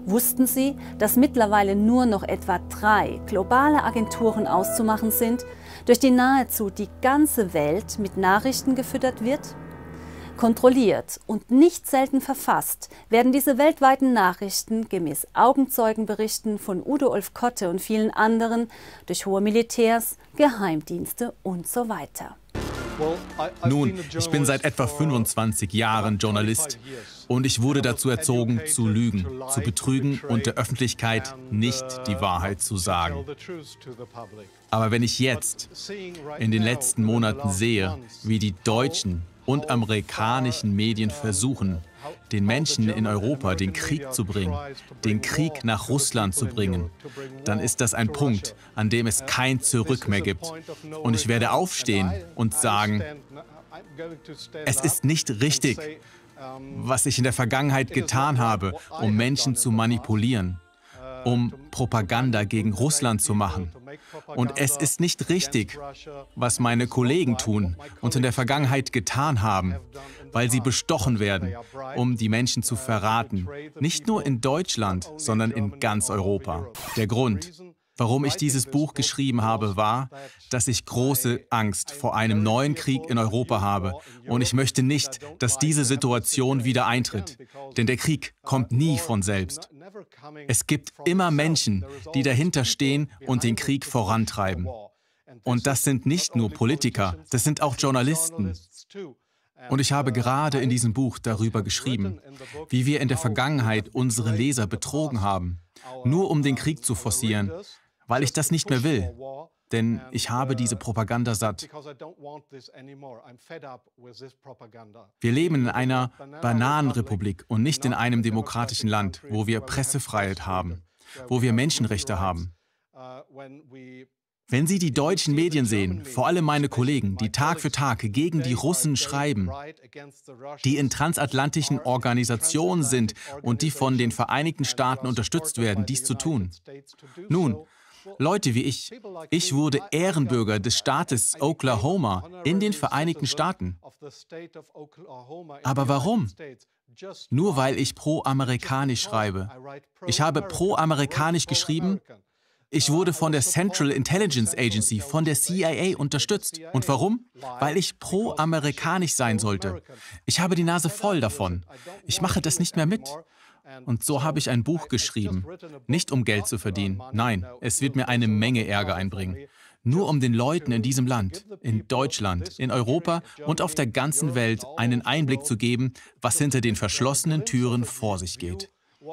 Wussten Sie, dass mittlerweile nur noch etwa 3 globale Agenturen auszumachen sind, durch die nahezu die ganze Welt mit Nachrichten gefüttert wird? Kontrolliert und nicht selten verfasst werden diese weltweiten Nachrichten gemäß Augenzeugenberichten von Udo Olfkotte und vielen anderen durch hohe Militärs, Geheimdienste und so weiter. Nun, ich bin seit etwa 25 Jahren Journalist und ich wurde dazu erzogen, zu lügen, zu betrügen und der Öffentlichkeit nicht die Wahrheit zu sagen. Aber wenn ich jetzt in den letzten Monaten sehe, wie die deutschen und amerikanischen Medien versuchen, den Menschen in Europa den Krieg zu bringen, den Krieg nach Russland zu bringen, dann ist das ein Punkt, an dem es kein Zurück mehr gibt. Und ich werde aufstehen und sagen, es ist nicht richtig, was ich in der Vergangenheit getan habe, um Menschen zu manipulieren, um Propaganda gegen Russland zu machen. Und es ist nicht richtig, was meine Kollegen tun und in der Vergangenheit getan haben, weil sie bestochen werden, um die Menschen zu verraten. Nicht nur in Deutschland, sondern in ganz Europa. Der Grund, warum ich dieses Buch geschrieben habe, war, dass ich große Angst vor einem neuen Krieg in Europa habe. Und ich möchte nicht, dass diese Situation wieder eintritt. Denn der Krieg kommt nie von selbst. Es gibt immer Menschen, die dahinter stehen und den Krieg vorantreiben. Und das sind nicht nur Politiker, das sind auch Journalisten. Und ich habe gerade in diesem Buch darüber geschrieben, wie wir in der Vergangenheit unsere Leser betrogen haben, nur um den Krieg zu forcieren, weil ich das nicht mehr will, denn ich habe diese Propaganda satt. Wir leben in einer Bananenrepublik und nicht in einem demokratischen Land, wo wir Pressefreiheit haben, wo wir Menschenrechte haben. Wenn Sie die deutschen Medien sehen, vor allem meine Kollegen, die Tag für Tag gegen die Russen schreiben, die in transatlantischen Organisationen sind und die von den Vereinigten Staaten unterstützt werden, dies zu tun. Nun, Leute wie ich wurde Ehrenbürger des Staates Oklahoma in den Vereinigten Staaten. Aber warum? Nur weil ich pro-amerikanisch schreibe. Ich habe pro-amerikanisch geschrieben. Ich wurde von der Central Intelligence Agency, von der CIA unterstützt. Und warum? Weil ich pro-amerikanisch sein sollte. Ich habe die Nase voll davon. Ich mache das nicht mehr mit. Und so habe ich ein Buch geschrieben. Nicht um Geld zu verdienen. Nein, es wird mir eine Menge Ärger einbringen. Nur um den Leuten in diesem Land, in Deutschland, in Europa und auf der ganzen Welt einen Einblick zu geben, was hinter den verschlossenen Türen vor sich geht.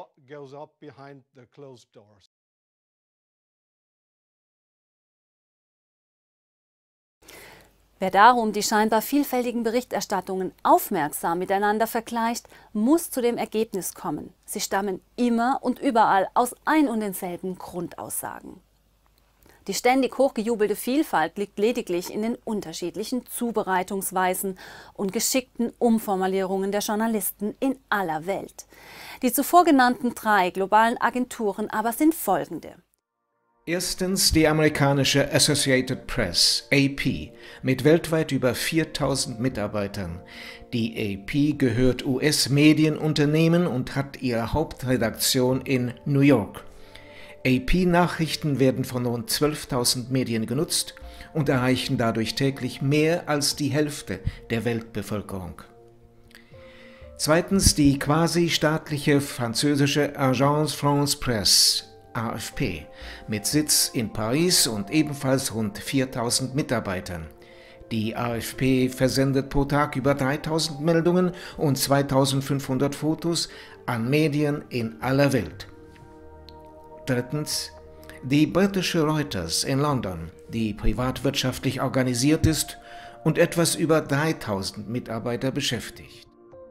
Wer darum die scheinbar vielfältigen Berichterstattungen aufmerksam miteinander vergleicht, muss zu dem Ergebnis kommen: Sie stammen immer und überall aus ein und denselben Grundaussagen. Die ständig hochgejubelte Vielfalt liegt lediglich in den unterschiedlichen Zubereitungsweisen und geschickten Umformulierungen der Journalisten in aller Welt. Die zuvor genannten 3 globalen Agenturen aber sind folgende. Erstens die amerikanische Associated Press, AP, mit weltweit über 4000 Mitarbeitern. Die AP gehört US-Medienunternehmen und hat ihre Hauptredaktion in New York. AP-Nachrichten werden von rund 12.000 Medien genutzt und erreichen dadurch täglich mehr als die Hälfte der Weltbevölkerung. Zweitens die quasi-staatliche französische Agence France Presse, AFP, mit Sitz in Paris und ebenfalls rund 4000 Mitarbeitern. Die AFP versendet pro Tag über 3000 Meldungen und 2500 Fotos an Medien in aller Welt. Drittens, die britische Reuters in London, die privatwirtschaftlich organisiert ist und etwas über 3000 Mitarbeiter beschäftigt.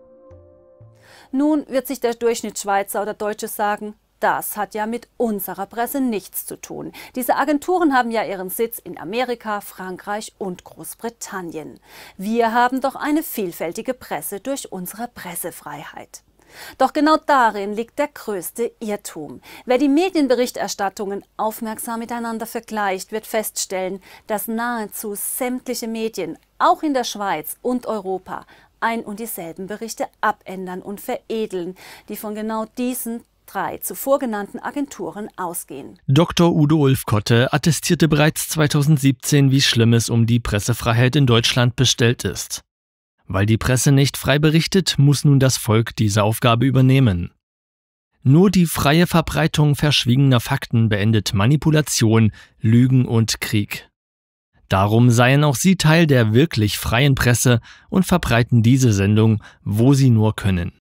Nun wird sich der Durchschnittsschweizer oder Deutsche sagen: Das hat ja mit unserer Presse nichts zu tun. Diese Agenturen haben ja ihren Sitz in Amerika, Frankreich und Großbritannien. Wir haben doch eine vielfältige Presse durch unsere Pressefreiheit. Doch genau darin liegt der größte Irrtum. Wer die Medienberichterstattungen aufmerksam miteinander vergleicht, wird feststellen, dass nahezu sämtliche Medien, auch in der Schweiz und Europa, ein und dieselben Berichte abändern und veredeln, die von genau diesen 3 zuvor genannten Agenturen ausgehen. Dr. Udo Ulfkotte attestierte bereits 2017, wie schlimm es um die Pressefreiheit in Deutschland bestellt ist. Weil die Presse nicht frei berichtet, muss nun das Volk diese Aufgabe übernehmen. Nur die freie Verbreitung verschwiegener Fakten beendet Manipulation, Lügen und Krieg. Darum seien auch Sie Teil der wirklich freien Presse und verbreiten diese Sendung, wo Sie nur können.